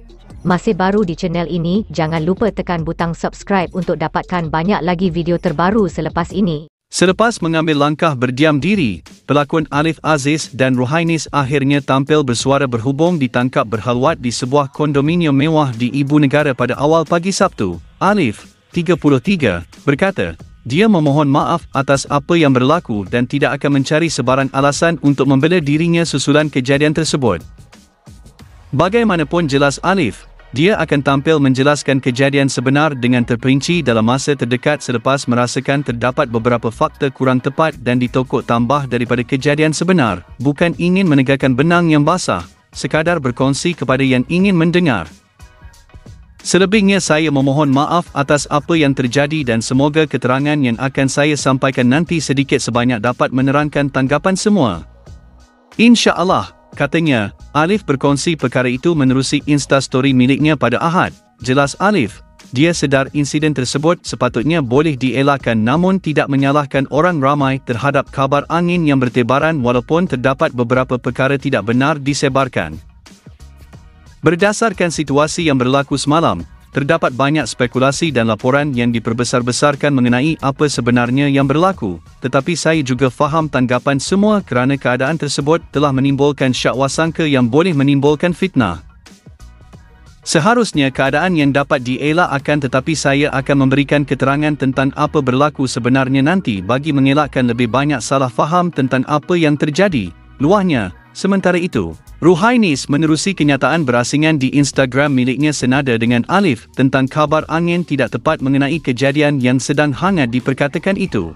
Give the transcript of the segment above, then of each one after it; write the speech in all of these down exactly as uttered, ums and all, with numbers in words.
Masih baru di channel ini, jangan lupa tekan butang subscribe untuk dapatkan banyak lagi video terbaru selepas ini. Selepas mengambil langkah berdiam diri, pelakon Alif Aziz dan Ruhainis akhirnya tampil bersuara berhubung ditangkap berhalwat di sebuah kondominium mewah di Ibu Negara pada awal pagi Sabtu. Alif, tiga puluh tiga, berkata, dia memohon maaf atas apa yang berlaku dan tidak akan mencari sebarang alasan untuk membela dirinya susulan kejadian tersebut. Bagaimanapun jelas Alif, dia akan tampil menjelaskan kejadian sebenar dengan terperinci dalam masa terdekat selepas merasakan terdapat beberapa fakta kurang tepat dan ditokok tambah daripada kejadian sebenar, bukan ingin menegakkan benang yang basah, sekadar berkongsi kepada yang ingin mendengar. Selebihnya saya memohon maaf atas apa yang terjadi dan semoga keterangan yang akan saya sampaikan nanti sedikit sebanyak dapat menerangkan tanggapan semua. InsyaAllah, katanya. Alif berkongsi perkara itu menerusi Instastory miliknya pada Ahad. Jelas Alif, dia sedar insiden tersebut sepatutnya boleh dielakkan namun tidak menyalahkan orang ramai terhadap kabar angin yang bertebaran walaupun terdapat beberapa perkara tidak benar disebarkan. Berdasarkan situasi yang berlaku semalam, terdapat banyak spekulasi dan laporan yang diperbesar-besarkan mengenai apa sebenarnya yang berlaku, tetapi saya juga faham tanggapan semua kerana keadaan tersebut telah menimbulkan syakwasangka yang boleh menimbulkan fitnah. Seharusnya keadaan yang dapat dielakkan tetapi saya akan memberikan keterangan tentang apa berlaku sebenarnya nanti bagi mengelakkan lebih banyak salah faham tentang apa yang terjadi, luahnya. Sementara itu, Ruhainis menerusi kenyataan berasingan di Instagram miliknya senada dengan Alif tentang kabar angin tidak tepat mengenai kejadian yang sedang hangat diperkatakan itu.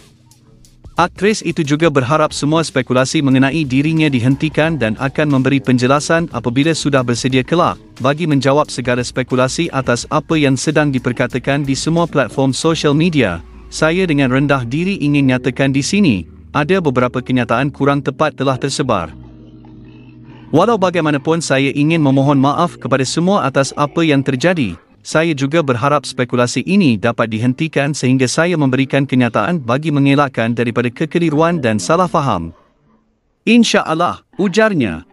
Aktris itu juga berharap semua spekulasi mengenai dirinya dihentikan dan akan memberi penjelasan apabila sudah bersedia kelak bagi menjawab segala spekulasi atas apa yang sedang diperkatakan di semua platform sosial media. Saya dengan rendah diri ingin nyatakan di sini, ada beberapa kenyataan kurang tepat telah tersebar. Walau bagaimanapun saya ingin memohon maaf kepada semua atas apa yang terjadi, saya juga berharap spekulasi ini dapat dihentikan sehingga saya memberikan kenyataan bagi mengelakkan daripada kekeliruan dan salah faham. InsyaAllah, ujarnya.